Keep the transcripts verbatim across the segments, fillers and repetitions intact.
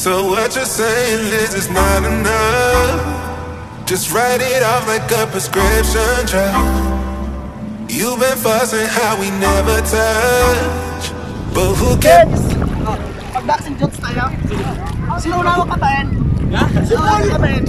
So what you're saying is it's not enough. Just write it off like a prescription drug. You've been fussing how we never touch, but who cares? Pag-daxing jokes tayo. Sino na ako katain? Sino na ako katain?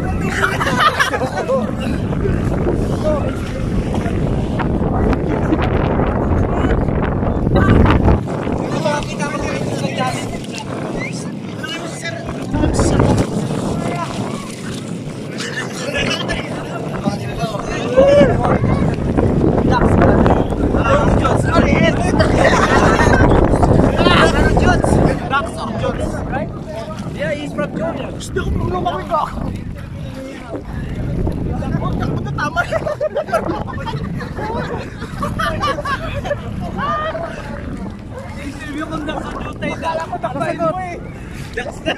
Yeah, he's from Georgia. Gusto ko mong lumawin ko. Huwag tama. Interview kong nakasutay. Dala ko takbay mo eh. Dax na.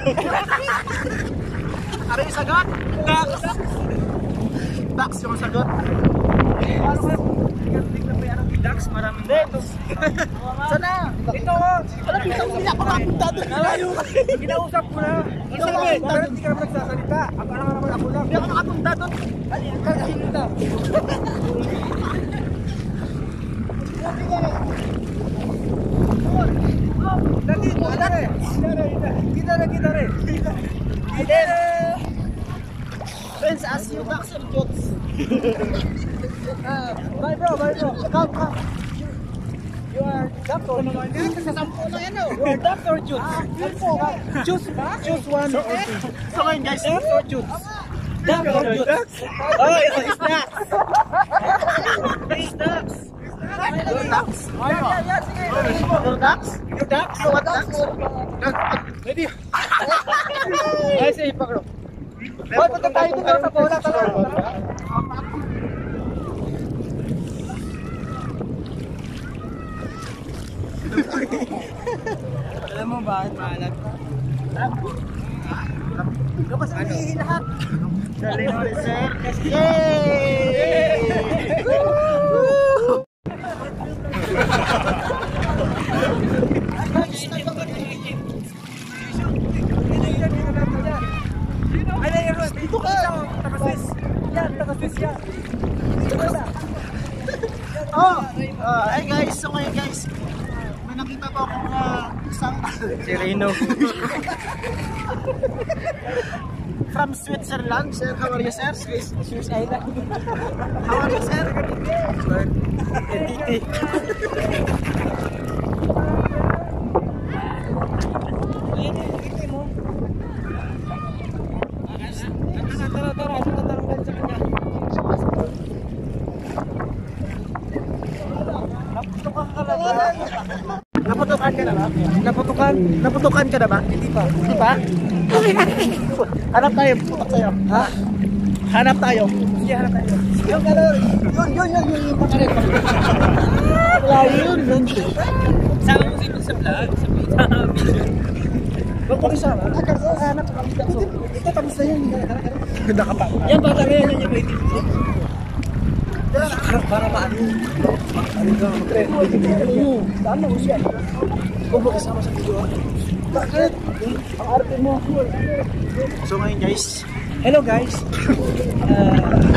Ano yung sagot? Dax. Dax yung sagot. Ano ka? Dax, maraming datos. Sana? Ito ko. Alam mo, hindi ako makapunta doon. Nalayo ka. Kinausap ko na. Isa mo eh. Bakit hindi ka naman nagsasalita? Ako na naman ako lang. Hindi ako makapunta doon. Kakahinta. Lagi, kita rin. Kita rin, kita rin. Kita rin. Friends, ask you Dax or jokes? Bye bro, bye bro. Come, come. You are doctor naman yan. Kasampo na yan o. You are doctor or juice? Choose, choose one or two. So ngayon guys, Duck or juice? Duck or juice? Oh, it's Dax. It's Dax. Your Dax? Yeah, yeah, yeah, sige. Your Dax? Your Dax? What Dax? Ready? Ay, sige, pagro. Hoy, punta tayo dito sa bola. Tara. Alam mo ba, maalat? Ano? Ano? Lahat. Dali mo rin, sir. Yay! Dito ka! Taga-Swiss! Yan, taga-Swiss yan! Oh! Uh, hey guys, so ngayon guys, may nakita pa akong uh, isang Si Reno. from Switzerland. Sir, how are you, sir? Swiss, Swiss Island. how are you, sir? Entity. Tara, tara, ito tatanunggan sa kanya. Naputukan ka na ba? Naputukan ka na ba? Naputukan? Naputukan ka na ba? Hindi pa. Hindi pa? Hanap tayo, putak sa'yo. Ha? Hanap tayo. Sige, harap tayo. Yung ano, yun, yun, yun, yun, yung pakalit. Wala yun, yun. Sama mo sino sa vlog? Sa video. Huwag mo isama. Hanap ka kami dito. Ito, tapos na yun. Ganda ka pa. Yan, bata na yan. Yan yung waiting. Para maano. Ano ka, mag-trend. Saan mo siya? Huwag mo kasama sa video. Bakit? Ang arte mo. So ngayon guys. Hello guys. Uh,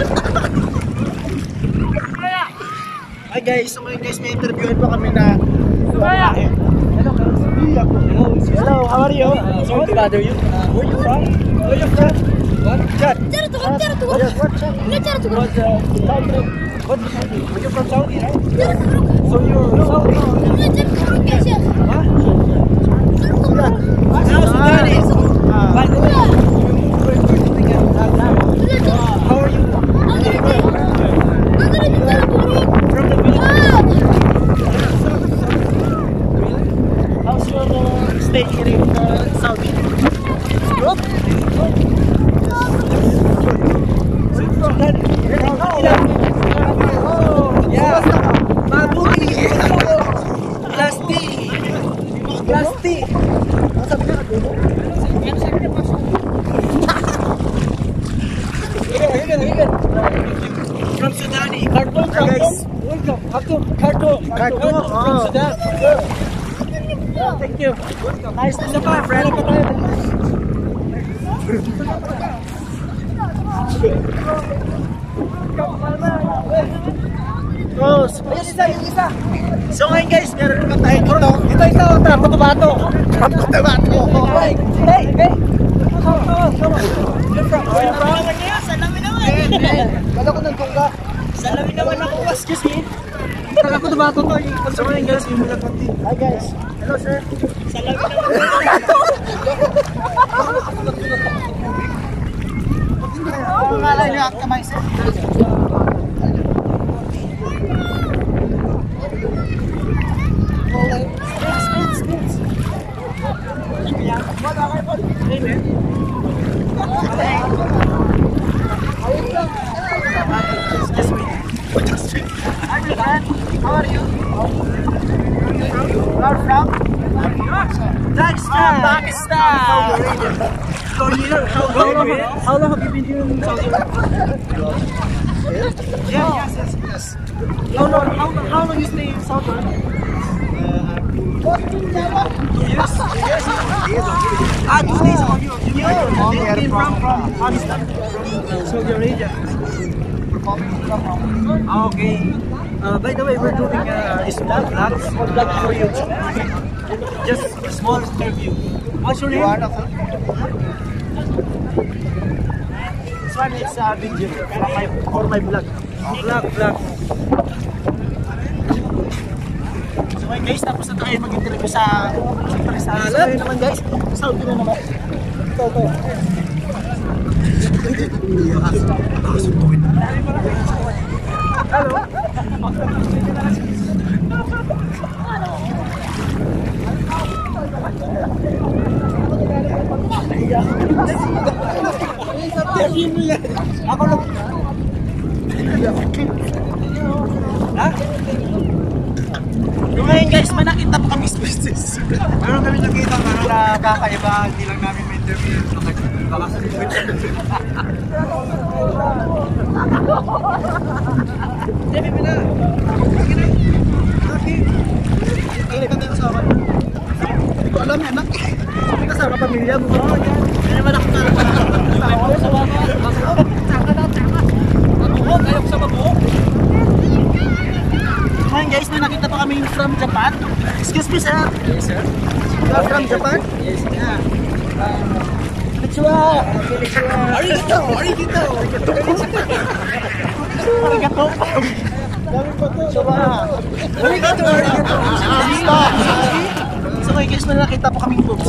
Hi guys. So ngayon guys, may interviewin pa kami na Sumaya! Hello guys. Hello. Hello, how are you? Uh, sorry to bother you. Uh, where you from? Where you from? What? Chad. Chad, what? Chad, what? Yes, what Chad? No, Chad, what? What uh, country? What country? You're from Saudi, right? Chad, what? So you're Saudi? No, Chad, what? Chad, Huh? Sudan. Now Sudani. Ah. By the way, you move very quickly again. How are you? From the Philippines. How's your uh, stay here in uh, Saudi? Good? Sudani. Yeah. Mabuti. Plastic. Plastic. From Sudani. Khartoum, Khartoum. Welcome. Khartoum, Khartoum. Khartoum, From oh. Sudan. Thank you. Nice to meet you, my friend. Oh, ayun isa, yung isa. So ngayon guys, meron naman tayo dito. Ito isa, oh, trap to bato. Trap to bato. Hey, hey, hey. Come on, come on. You're from, where you from? Salamin naman. Kala ko nandun ka. Salamin naman ako. Excuse me. Trap to bato to. So ngayon guys, yung mula konti. Hi guys. Hello sir. Salamin naman. Ang ngalan niyo at kamay sir. How are you? You're from? Pakistan. Pakistan. So here, how, how, long, how long have you been here in Saudi Arabia? Yeah, yes, yes, yes. How long, how, how long you stay in Saudi Arabia? Two years. Ah, two days ago. You, you, you came from, from Pakistan, from Saudi Arabia. Ah, okay. Uh, by the way, we're doing uh, a small vlog, small vlog for you. Just a small interview. What's your name? This one is a video for my, for my vlog. Vlog, vlog. So ngayon guys, tapos na tayo mag-interview sa sa alam naman guys, Saudi na naman. Ito, ito. Hello. Ako lang. Ha? Yung ngayon guys, may nakita pa kami spaces. Meron kami nakita na na kakaiba, hindi lang namin may interview. Baka sa video. Demi mo na. Okay. Kailan ka tayo kasama? Hindi ko alam yan. Hindi kasama pamilya mo. Hindi naman ako kasama. Kasama ko sa mga. Tsaka na, tsaka. Mabuhok, ayaw ko sa mabuhok. Ngayon guys, may nakita pa kami from Japan. Excuse me sir. Yes sir. You are from Japan? Yes. Yeah. Konnichiwa. Konnichiwa. Arigato. Arigato. Arigato. Konnichiwa. Arigato. Arigato. So ngayon guys, may nakita pa kami boobs.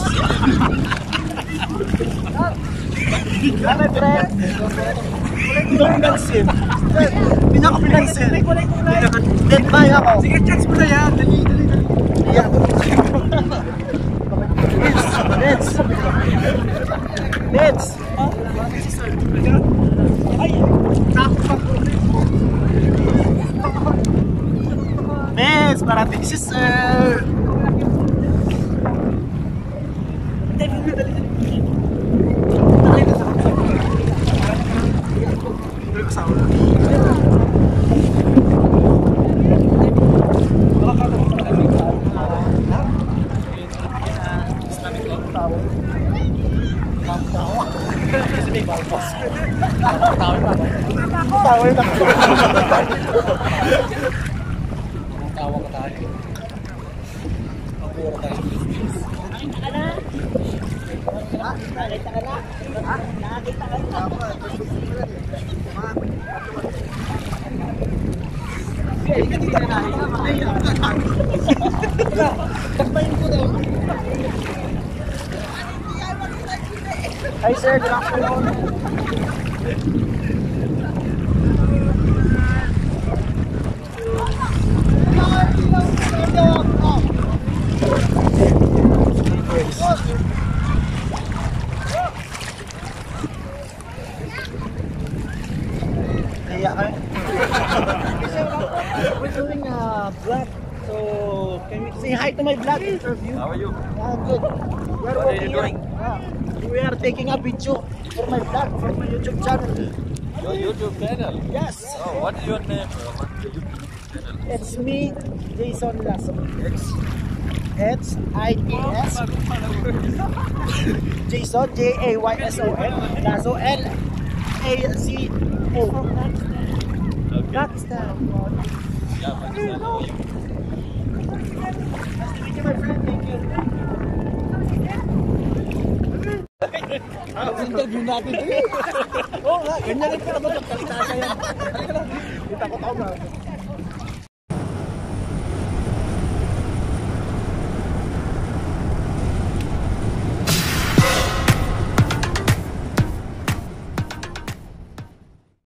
My friend. Pinaka-pinansin. Pinaka-pinansin. Dead by ako. Sige, chance mo na yan. Dali, dali, dali. Yeah. Nets. Nets. Ay, takot pa. Nets, parating si sir. Dali, dali, dali. Hi sir, good afternoon. We're doing a vlog, so can we say hi to my vlog interview? How are you? I'm good. We're What are you working doing? here. Ah, we are taking a video for my vlog, for my YouTube channel. Your YouTube channel? Yes, Oh, what is your name? Uh, what's your YouTube channel? it's me, Jason Lasso. X? It's I E S. Jason, J A Y S O N. Lazo, L A Z O. Pakistan. Interview natin ito eh. Oo nga, ganyan rin pala ba? Kalita ka yan. Kita ko tao na.